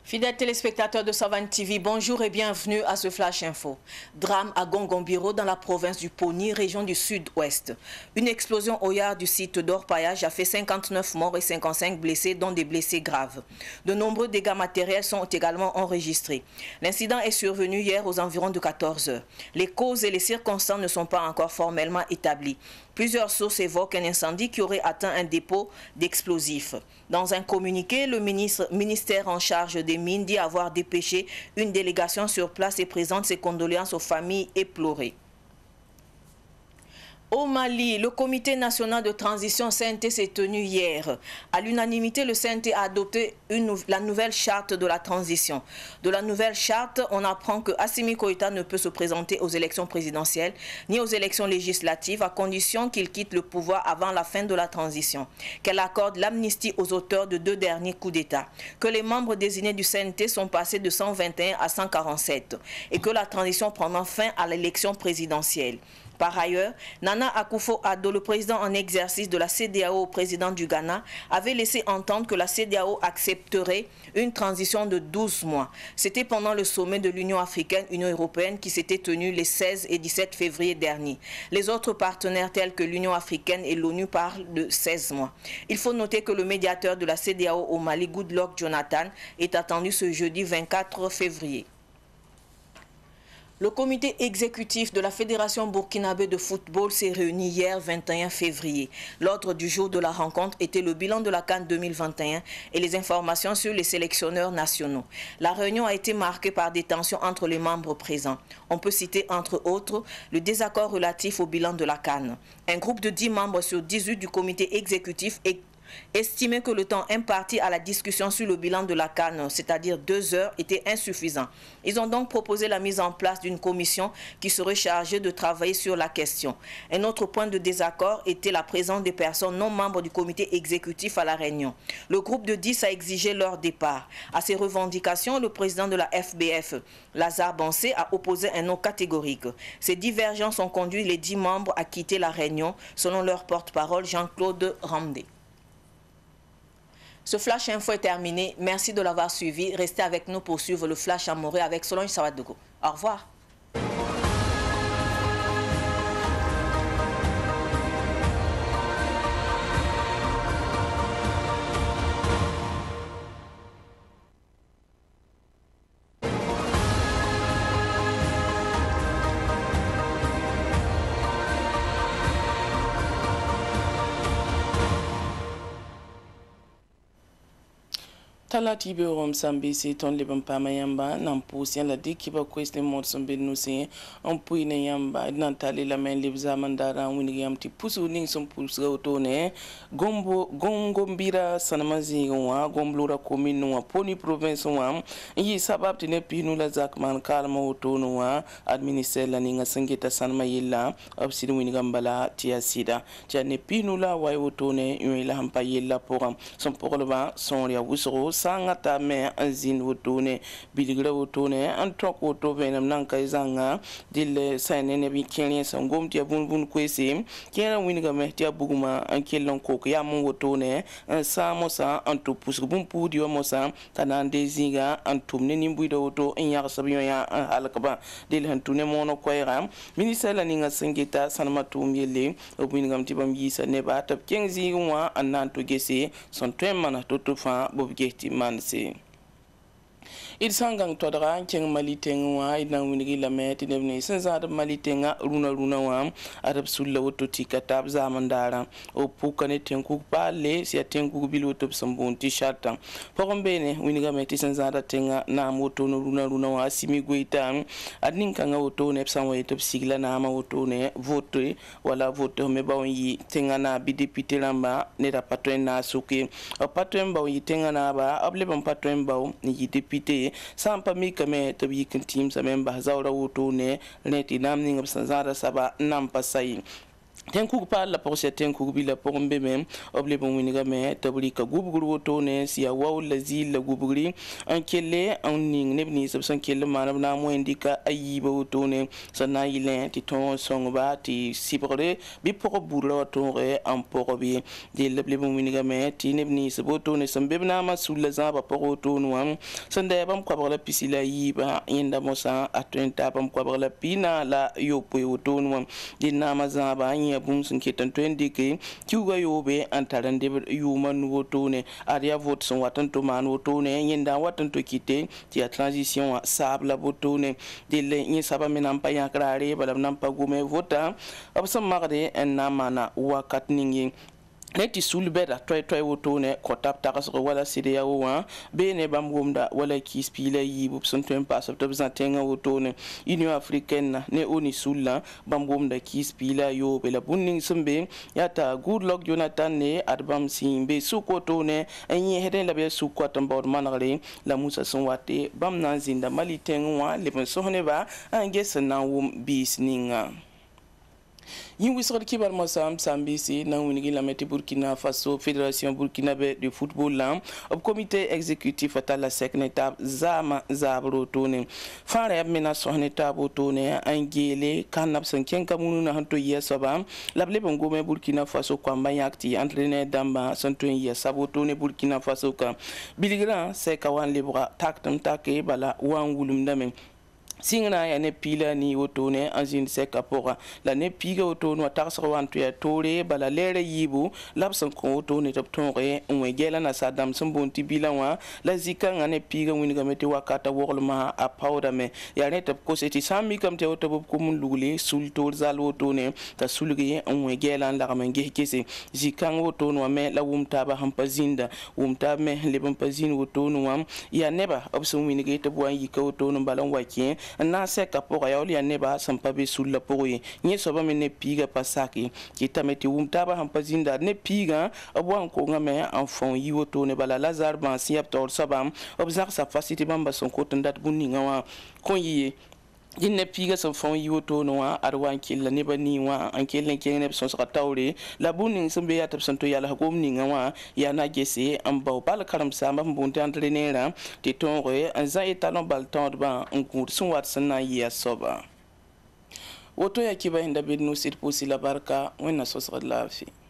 Fidèles téléspectateurs de Savane TV, bonjour et bienvenue à ce Flash Info. Drame à Gongombiro dans la province du Poni, région du sud-ouest. Une explosion au yard du site d'orpaillage a fait 59 morts et 55 blessés, dont des blessés graves. De nombreux dégâts matériels sont également enregistrés. L'incident est survenu hier aux environs de 14 h. Les causes et les circonstances ne sont pas encore formellement établies. Plusieurs sources évoquent un incendie qui aurait atteint un dépôt d'explosifs. Dans un communiqué, le ministère en charge des mines dit avoir dépêché une délégation sur place et présente ses condoléances aux familles éplorées. Au Mali, le Comité national de transition CNT s'est tenu hier. À l'unanimité, le CNT a adopté la nouvelle charte de la transition. De la nouvelle charte, on apprend que Assimi Goïta ne peut se présenter aux élections présidentielles ni aux élections législatives à condition qu'il quitte le pouvoir avant la fin de la transition, qu'elle accorde l'amnistie aux auteurs de 2 derniers coups d'État, que les membres désignés du CNT sont passés de 121 à 147 et que la transition prendra fin à l'élection présidentielle. Par ailleurs, Nana Akufo-Addo, le président en exercice de la CEDEAO au président du Ghana, avait laissé entendre que la CEDEAO accepterait une transition de 12 mois. C'était pendant le sommet de l'Union africaine-Union européenne qui s'était tenu les 16 et 17 février dernier. Les autres partenaires tels que l'Union africaine et l'ONU parlent de 16 mois. Il faut noter que le médiateur de la CEDEAO au Mali, Goodluck Jonathan, est attendu ce jeudi 24 février. Le comité exécutif de la Fédération burkinabé de football s'est réuni hier 21 février. L'ordre du jour de la rencontre était le bilan de la CAN 2021 et les informations sur les sélectionneurs nationaux. La réunion a été marquée par des tensions entre les membres présents. On peut citer entre autres le désaccord relatif au bilan de la CAN. Un groupe de 10 membres sur 18 du comité exécutif estimait que le temps imparti à la discussion sur le bilan de la CAN, c'est-à-dire 2 heures, était insuffisant. Ils ont donc proposé la mise en place d'une commission qui serait chargée de travailler sur la question. Un autre point de désaccord était la présence des personnes non membres du comité exécutif à la réunion. Le groupe de 10 a exigé leur départ. À ces revendications, le président de la FBF, Lazare Bansé, a opposé un non catégorique. Ces divergences ont conduit les 10 membres à quitter la réunion, selon leur porte-parole Jean-Claude Ramdé. Ce Flash Info est terminé. Merci de l'avoir suivi. Restez avec nous pour suivre le Flash Amoureux avec Solange Sawadogo. Au revoir. Talati be rom sambi se ton lebam pama yamba nan pousian la dikiba kwesle mod sombe no se on puine yamba nan tali la men lebza mandara wini yamti pusu ning som pulsga otone gongombira sanamazi wa gomblura commune wa poni province wa yi sabab tine pinu la zakman kalma otono wa administre la ninga sangeta sanma yilla absidi wini gambala tia sida tiane pinu la wa otone yela hampa yella pour son pourleba son ya wusro sangata me anzin wotone biligra wotone antok woto venam nanka izanga dille sanene bi kenyen sangom tia bun kwese kera winiga me tia buguma ankelon ko ya mon wotone sa mosa anto pus bun pudi mosa tanande zinga antum ne nimbuido woto en ya sabiyo ya halakaba dille hantune mono koyram ministre la ninga sangeta sanmatum yelle obinigam tibam yisa neba tap kenzi wa ananto gese son temana totufa bobgeti manse il sangang todra keng malitenga ina winigi la met nebni senza malitenga runa wa arab sulla woto tikatab zamandara o pukane tenku pale sia tenku bilo top sambon t-shirt pokombene winiga met senza tenga na moto no runa wa Assimi Goïta adninka nga woto ne psan wa top sigla na ma woto ne vote wala vote me bawi tenga na bi député lamba ne da patwen na suke patwen bawi tenga na ba able ban patwen baw ni député sampa mi kame to bi team sa memba zawra woto ne leti namni ngam sanzara saba nam pasai tenku pa la pour se tenku bi la pour mbeme oble bon winiga me tabri ka gubguru woto ne siya waw la zil la gubgri an kelle an ning ne ni sab san kelle manam na mo indika ayiba woto ne sana yilen ti ton song ba ti sibre bi pour burla woto re an pour bi de leble bon winiga me ti ne ni sab woto ne sambe na ma sul la za ba pour woto no am sanda bam ko la pisila yiba inda mo sa atenta bam ko la pina la yopo woto no di na ma za ba bum sun ketan to indike kiuga yobe antaran de yuman woto ne aria vote son watan to man woto ne yinda watan to kite ti a transition sabla woto ne de le yin saba menam pa yakrare balam nam pa gume vota absam magde en namana wakat ningi neti sulbeda toy woto ne ko tap takas wala sidia wa be ne bam gomda wala kispila yibu sun to pass of tenga woto ne union africaine ne oni sulla bam gomda kispila yo be la bunning sumbe yata good luck Jonathan ne adbam simbe sukoto ne enye heden la be sukoto mbod manare la musa sun wate bam nan zinda mali tengwa le ben sohne ba angesa na wum bisninga yin wisor kibar masam sambisi na winigi la meti Burkina Faso Fédération burkinabé de football la ob comité exécutif atala sekne tab zama zabro tone fare mena sohne tabo tone angele kanab sanken kamunu na hanto yesaba lable bongome Burkina Faso kwamba yakti entraîneur damba santo yesabo tone Burkina Faso ka biligra se kawan libra taktam take bala wangulum dame singna ya ne pila ni woto ne anjin seka pora la ne piga woto no tarsa wantu ya tore bala lere yibu labsan ko woto ne tabtonre onwe gela na sadam sumbonti bilanwa la zika ngane piga winiga meti wakata worlma a powder me ya ne tab ko seti sami kam te woto bob ko mun lugule sul tor zal woto ne ta sulge onwe gela la kamenge kese zika woto no me la wumta ba hampa zinda wumta me lebam pazin woto no am ya neba obso winiga te bo yika woto no balan waki na seka pour ya oli neba sampa be sulla pour ye nye soba me ne piga pasaki kitameti wumtaba hampazinda ne piga abwan ko ngame enfant yiwoto ne bala lazar ban siap tor sabam obzar sa facilité bamba son kotandat bunninga wa konyi ne piga son fon yiwoto no wa arwan killa ne bani wa an kellen kenne son saka tawre la bunin sun be ya tab santo yala gomni ngawa ya na gese an baw bal karam sama mbunte entraîneur te tonre an za etalon bal tond ba an kur sun wat sanna ya soba woto ya kiba hinda bedno sit posi la barka wena so saka lafi